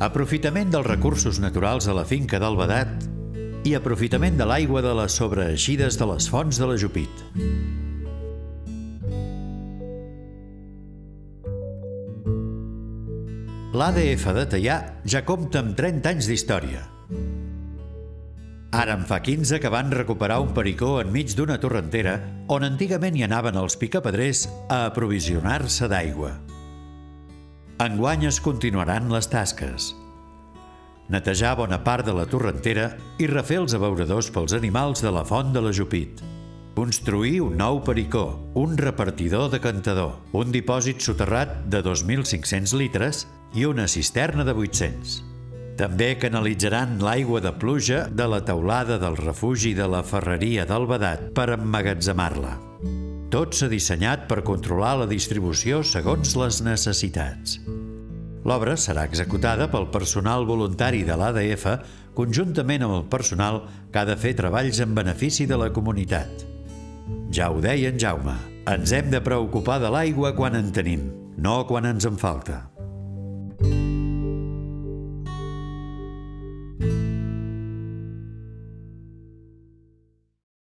Aprofitament dels recursos naturals de la finca del Vedat i aprofitament de l'aigua de les sobreeixides de les fonts de l'Ajupit. L'ADF de Teià ja compta amb 30 anys d'història. Ara en fa 15 que van recuperar un pericó enmig d'una torrentera on antigament hi anaven els picapedrers a aprovisionar-se d'aigua. Enguany es continuaran les tasques. Netejar bona part de la torrentera i refer els abeuradors pels animals de la font de l'Ajupit. Construir un nou pericó, un repartidor decantador, un dipòsit soterrat de 2.500 litres i una cisterna de 800. També canalitzaran l'aigua de pluja de la teulada del refugi de la Ferreria del Vedat per emmagatzemar-la. Tot s'ha dissenyat per controlar la distribució segons les necessitats. L'obra serà executada pel personal voluntari de l'ADF conjuntament amb el personal que ha de fer treballs en benefici de la comunitat. Ja ho deia en Jaume, ens hem de preocupar de l'aigua quan en tenim, no quan ens en falta.